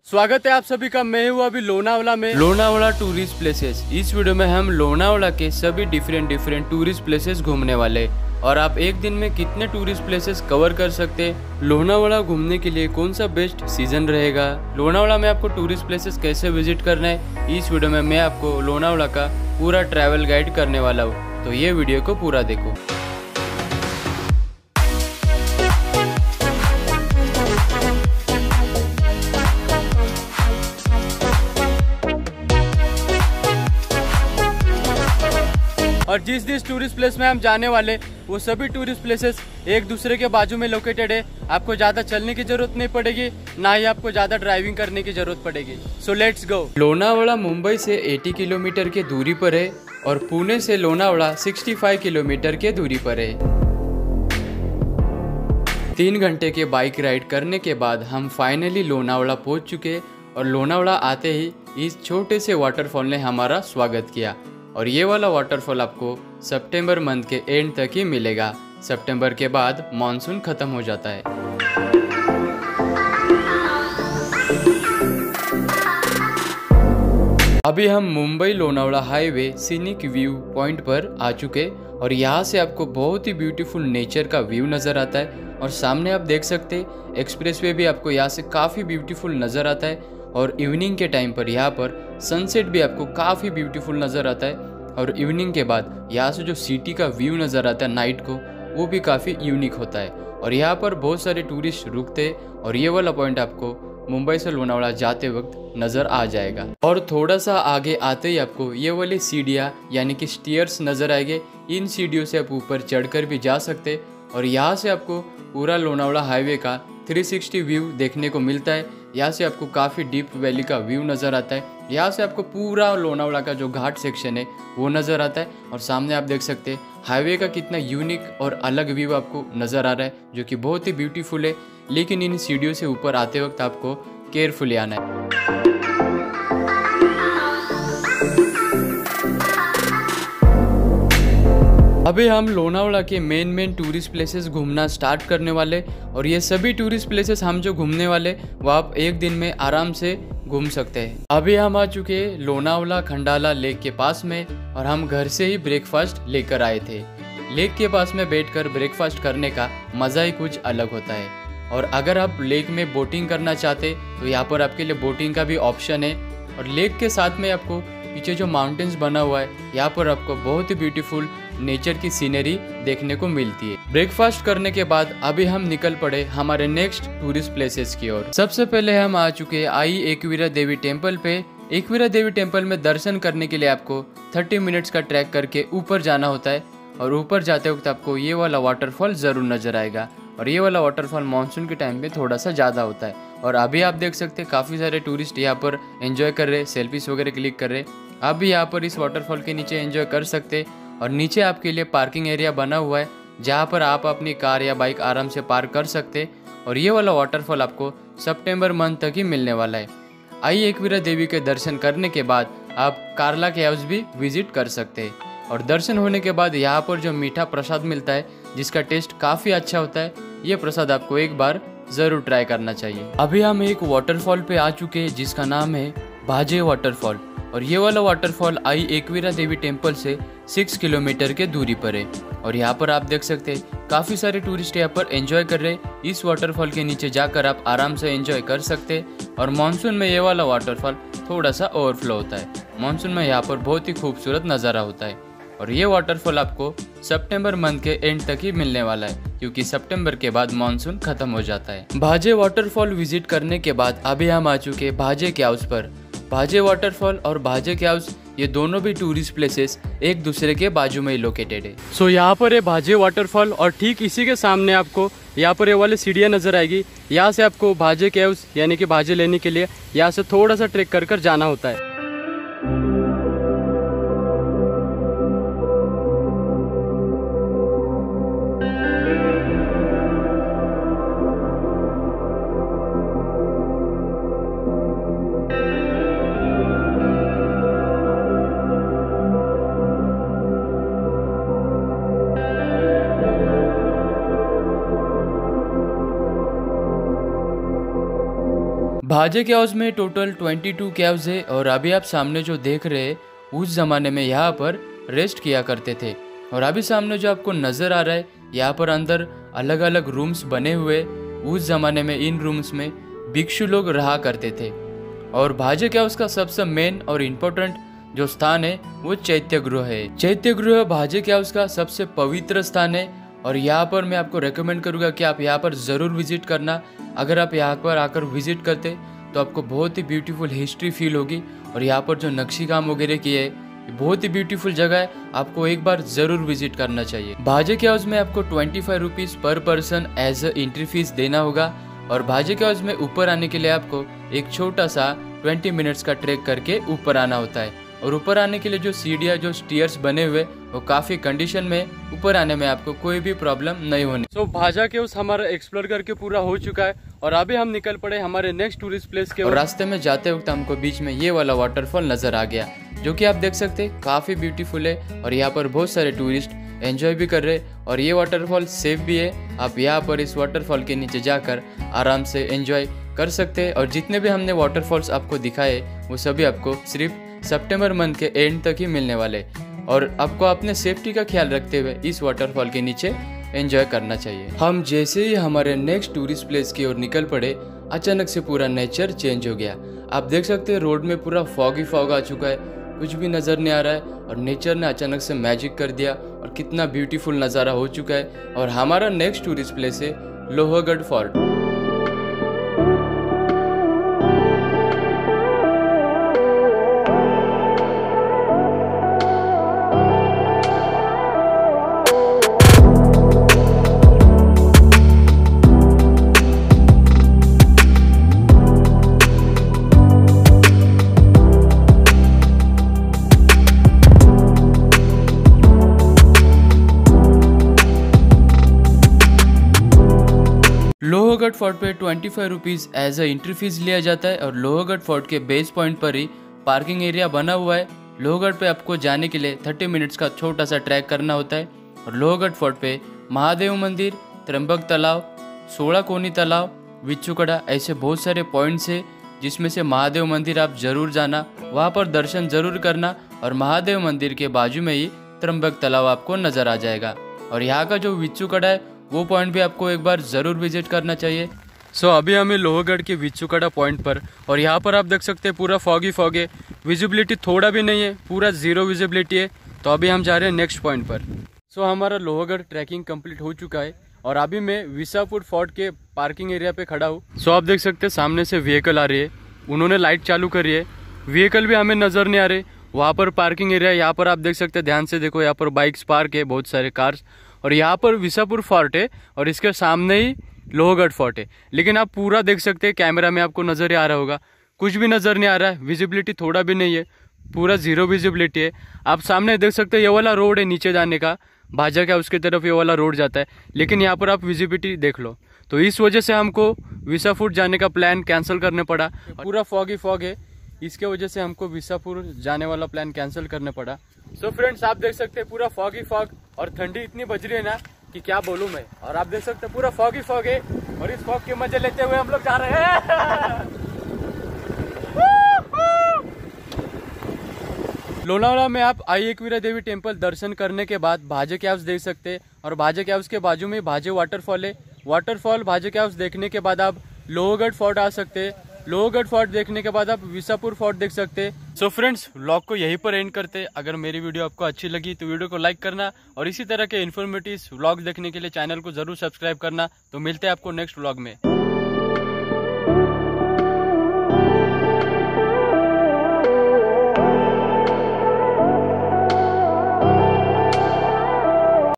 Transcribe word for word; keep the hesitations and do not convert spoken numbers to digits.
स्वागत है आप सभी का। मैं हूँ अभी लोनावाला में। Lonavala tourist places. इस वीडियो में हम लोनावाला के सभी डिफरेंट डिफरेंट टूरिस्ट प्लेसेस घूमने वाले और आप एक दिन में कितने टूरिस्ट प्लेसेस कवर कर सकते, लोनावाला घूमने के लिए कौन सा बेस्ट सीजन रहेगा, लोनावाला में आपको टूरिस्ट प्लेसेस कैसे विजिट करना है, इस वीडियो में मैं आपको लोनावाला का पूरा ट्रैवल गाइड करने वाला हूँ। तो ये वीडियो को पूरा देखो। और जिस जिस टूरिस्ट प्लेस में हम जाने वाले वो सभी टूरिस्ट प्लेसेस एक दूसरे के बाजू में लोकेटेड है। आपको ज़्यादा चलने की जरूरत नहीं पड़ेगी, ना ही आपको ज़्यादा ड्राइविंग करने की जरूरत पड़ेगी। So let's go. Lonavala Mumbai से अस्सी किलोमीटर के दूरी पर है और पुणे से लोनावाला पैंसठ किलोमीटर के दूरी पर है। तीन घंटे के बाइक राइड करने के बाद हम फाइनली लोनावाला पहुंच चुके और लोनावाला आते ही इस छोटे से वाटरफॉल ने हमारा स्वागत किया। और ये वाला वाटरफॉल आपको सितंबर मंथ के एंड तक ही मिलेगा। सितंबर के बाद मानसून खत्म हो जाता है। अभी हम Mumbai Lonavala highway scenic view point पर आ चुके और यहाँ से आपको बहुत ही ब्यूटीफुल नेचर का व्यू नज़र आता है। और सामने आप देख सकते एक्सप्रेसवे भी आपको यहाँ से काफ़ी ब्यूटीफुल नज़र आता है। और इवनिंग के टाइम पर यहाँ पर सनसेट भी आपको काफ़ी ब्यूटीफुल नज़र आता है। और इवनिंग के बाद यहाँ से जो सिटी का व्यू नज़र आता है नाइट को, वो भी काफ़ी यूनिक होता है। और यहाँ पर बहुत सारे टूरिस्ट रुकते और ये वाला पॉइंट आपको मुंबई से लोनावाला जाते वक्त नज़र आ जाएगा। और थोड़ा सा आगे आते ही आपको ये वाली सीढ़ियाँ यानी कि स्टीयर्स नज़र आएंगे। इन सीढ़ियों से आप ऊपर चढ़कर भी जा सकते और यहाँ से आपको पूरा लोनावाला हाईवे का तीन सौ साठ व्यू देखने को मिलता है। यहाँ से आपको काफ़ी डीप वैली का व्यू नज़र आता है। यहाँ से आपको पूरा लोनावाला का जो घाट सेक्शन है वो नज़र आता है। और सामने आप देख सकते हैं हाईवे का कितना यूनिक और अलग व्यू आपको नज़र आ रहा है, जो कि बहुत ही ब्यूटीफुल है। लेकिन इन सीढ़ियों से ऊपर आते वक्त आपको केयरफुली आना है। अभी हम लोनावाला के मेन मेन टूरिस्ट प्लेसेस घूमना स्टार्ट करने वाले और ये सभी टूरिस्ट प्लेसेस हम जो घूमने वाले वो आप एक दिन में आराम से घूम सकते हैं। अभी हम आ चुके हैं लोनावाला खंडाला लेक के पास में और हम घर से ही ब्रेकफास्ट लेकर आए थे। लेक के पास में बैठकर ब्रेकफास्ट करने का मज़ा ही कुछ अलग होता है। और अगर आप लेक में बोटिंग करना चाहते तो यहाँ पर आपके लिए बोटिंग का भी ऑप्शन है। और लेक के साथ में आपको पीछे जो माउंटेन्स बना हुआ है यहाँ पर आपको बहुत ही ब्यूटीफुल नेचर की सीनरी देखने को मिलती है। ब्रेकफास्ट करने के बाद अभी हम निकल पड़े हमारे नेक्स्ट टूरिस्ट प्लेसेस की ओर। सबसे पहले हम आ चुके हैं आई एकवीरा देवी टेम्पल पे। एकवीरा देवी टेम्पल में दर्शन करने के लिए आपको तीस मिनट्स का ट्रैक करके ऊपर जाना होता है। और ऊपर जाते वक्त आपको ये वाला वाटरफॉल जरूर नजर आएगा। और ये वाला वाटरफॉल मानसून के टाइम में थोड़ा सा ज़्यादा होता है। और अभी आप देख सकते हैं काफ़ी सारे टूरिस्ट यहाँ पर एंजॉय कर रहे, सेल्फीज वगैरह क्लिक कर रहे। आप भी यहाँ पर इस वाटरफॉल के नीचे एंजॉय कर सकते। और नीचे आपके लिए पार्किंग एरिया बना हुआ है जहाँ पर आप अपनी कार या बाइक आराम से पार्क कर सकते। और ये वाला वाटरफॉल आपको सितंबर मंथ तक ही मिलने वाला है। आई एकवीरा देवी के दर्शन करने के बाद आप कार्ला केव्स भी विजिट कर सकते हैं। और दर्शन होने के बाद यहाँ पर जो मीठा प्रसाद मिलता है जिसका टेस्ट काफ़ी अच्छा होता है, ये प्रसाद आपको एक बार ज़रूर ट्राई करना चाहिए। अभी हम एक वाटरफॉल पे आ चुके हैं जिसका नाम है भाजे वाटरफॉल। और ये वाला वाटरफॉल आई एकवीरा देवी टेम्पल से सिक्स किलोमीटर के दूरी पर है। और यहाँ पर आप देख सकते हैं काफ़ी सारे टूरिस्ट यहाँ पर एंजॉय कर रहे हैं। इस वाटरफॉल के नीचे जाकर आप आराम से एंजॉय कर सकते हैं। और मानसून में ये वाला वाटरफॉल थोड़ा सा ओवरफ्लो होता है। मानसून में यहाँ पर बहुत ही खूबसूरत नज़ारा होता है। और ये वाटरफॉल आपको सितंबर मंथ के एंड तक ही मिलने वाला है, क्योंकि सितंबर के बाद मानसून खत्म हो जाता है। भाजे वाटरफॉल विजिट करने के बाद अभी हम आ चुके भाजे केव्स पर। भाजे वाटरफॉल और भाजे केव्स ये दोनों भी टूरिस्ट प्लेसेस एक दूसरे के बाजू में ही लोकेटेड है। सो so, यहाँ पर है भाजे वाटरफॉल और ठीक इसी के सामने आपको यहाँ पर ये वाली सीढ़ियाँ नजर आएगी। यहाँ से आपको भाजे केव्स यानी कि भाजे लेने के लिए यहाँ से थोड़ा सा ट्रेक कर कर जाना होता है। भाजे केव्स में टोटल बाईस केव्स है और अभी आप सामने जो देख रहे हैं उस जमाने में यहाँ पर रेस्ट किया करते थे। और अभी सामने जो आपको नजर आ रहा है यहाँ पर अंदर अलग अलग रूम्स बने हुए, उस जमाने में इन रूम्स में भिक्षु लोग रहा करते थे। और भाजे केव्स का सबसे मेन और इम्पोर्टेंट जो स्थान है वो चैत्य गृह है। चैत्य गृह भाजे केव्स का सबसे पवित्र स्थान है और यहाँ पर मैं आपको रेकमेंड करूँगा कि आप यहाँ पर ज़रूर विजिट करना। अगर आप यहाँ पर आकर विजिट करते तो आपको बहुत ही ब्यूटीफुल हिस्ट्री फील होगी। और यहाँ पर जो नक्शी काम वगैरह किए है बहुत ही ब्यूटीफुल जगह है, आपको एक बार ज़रूर विजिट करना चाहिए। भाजे केव्स में आपको ट्वेंटी फाइव रुपीज़ पर person as a entry fee देना होगा। और भाजे केव्स में ऊपर आने के लिए आपको एक छोटा सा ट्वेंटी मिनट्स का ट्रैक करके ऊपर आना होता है। और ऊपर आने के लिए जो सीढ़ियाँ जो स्टीयर्स बने हुए वो काफ़ी कंडीशन में, ऊपर आने में आपको कोई भी प्रॉब्लम नहीं होनी। सो so, भाजा केव्स हमारा एक्सप्लोर करके पूरा हो चुका है और अभी हम निकल पड़े हमारे नेक्स्ट टूरिस्ट प्लेस के। और रास्ते में जाते वक्त हमको बीच में ये वाला वाटरफॉल नजर आ गया जो कि आप देख सकते हैं काफ़ी ब्यूटीफुल है और यहाँ पर बहुत सारे टूरिस्ट एंजॉय भी कर रहे हैं। और ये वाटरफॉल सेफ भी है, आप यहाँ पर इस वाटरफॉल के नीचे जाकर आराम से एंजॉय कर सकते हैं। और जितने भी हमने वाटरफॉल्स आपको दिखाए वो सभी आपको सिर्फ सितंबर मंथ के एंड तक ही मिलने वाले। और आपको अपने सेफ्टी का ख्याल रखते हुए इस वाटरफॉल के नीचे एंजॉय करना चाहिए। हम जैसे ही हमारे नेक्स्ट टूरिस्ट प्लेस की ओर निकल पड़े अचानक से पूरा नेचर चेंज हो गया। आप देख सकते हैं रोड में पूरा फॉगी फॉग आ चुका है, कुछ भी नज़र नहीं आ रहा है और नेचर ने अचानक से मैजिक कर दिया और कितना ब्यूटीफुल नज़ारा हो चुका है। और हमारा नेक्स्ट टूरिस्ट प्लेस है लोहगढ़ फोर्ट। लोहगढ़ फोर्ट पे twenty five rupees as a entry fee लिया जाता है और लोहगढ़ फोर्ट के बेस पॉइंट पर ही पार्किंग एरिया बना हुआ है। लोहगढ़ पे आपको जाने के लिए थर्टी मिनट्स का छोटा सा ट्रैक करना होता है। और लोहगढ़ फोर्ट पे महादेव मंदिर, त्र्यंबक तालाब, सोलह कोनी तालाब, विच्छुकड़ा ऐसे बहुत सारे पॉइंट्स है जिसमें से महादेव मंदिर आप जरूर जाना, वहाँ पर दर्शन जरूर करना। और महादेव मंदिर के बाजू में ही त्र्यंबक तालाब आपको नजर आ जाएगा। और यहाँ का जो विच्छुकड़ा है वो पॉइंट भी आपको एक बार ज़रूर विजिट करना चाहिए। सो so, अभी हमें लोहगढ़ के विच्छुकड़ा पॉइंट पर और यहाँ पर आप देख सकते हैं पूरा फॉगी फॉग है, विजिबिलिटी थोड़ा भी नहीं है, पूरा जीरो विजिबिलिटी है। तो अभी हम जा रहे हैं नेक्स्ट पॉइंट पर। सो so, हमारा लोहगढ़ ट्रैकिंग कंप्लीट हो चुका है और अभी मैं विसापुर फोर्ट के पार्किंग एरिया पे खड़ा हूँ। सो so, आप देख सकते हैं सामने से व्हीकल आ रही है, उन्होंने लाइट चालू करी है, व्हीकल भी हमें नजर नहीं आ रहे। वहाँ पर पार्किंग एरिया, यहाँ पर आप देख सकते हैं, ध्यान से देखो, यहाँ पर बाइक्स पार्क है, बहुत सारे कार्स। और यहाँ पर विसापुर फोर्ट है और इसके सामने ही लोहगढ़ फोर्ट है। लेकिन आप पूरा देख सकते हैं, कैमरा में आपको नजर आ रहा होगा, कुछ भी नजर नहीं आ रहा है, विजिबिलिटी थोड़ा भी नहीं है, पूरा जीरो विजिबिलिटी है। आप सामने देख सकते हैं ये वाला रोड है नीचे जाने का, भाजा का उसके तरफ ये वाला रोड जाता है, लेकिन यहाँ पर आप विजिबिलिटी देख लो। तो इस वजह से हमको विसापुर जाने का प्लान कैंसिल करने पड़ा। पूरा फॉग ही फॉग है, इसके वजह से हमको विसापुर जाने वाला प्लान कैंसिल करना पड़ा। सो so फ्रेंड्स, आप देख सकते हैं पूरा फॉग ही फॉग और ठंडी इतनी बज रही है ना कि क्या बोलूं मैं। और आप देख सकते हैं पूरा फॉग ही फॉग है और इस फॉग के मजे लेते हुए हम लोग जा रहे हैं। लोनावाला में आप आई एकवीरा देवी टेम्पल दर्शन करने के बाद भाजे केव्स देख सकते हैं और भाजे केव्स के बाजू में भाजे वाटरफॉल है। वाटरफॉल भाजे केव्स देखने के बाद आप लोहगढ़ फोर्ट आ सकते हैं। लोहगढ़ फोर्ट देखने के बाद आप विसापुर फोर्ट देख सकते हैं। सो फ्रेंड्स, व्लॉग को यहीं पर एंड करते हैं। अगर मेरी वीडियो आपको अच्छी लगी तो वीडियो को लाइक करना और इसी तरह के इन्फॉर्मेटिव व्लॉग देखने के लिए चैनल को जरूर सब्सक्राइब करना। तो मिलते हैं आपको नेक्स्ट व्लॉग में।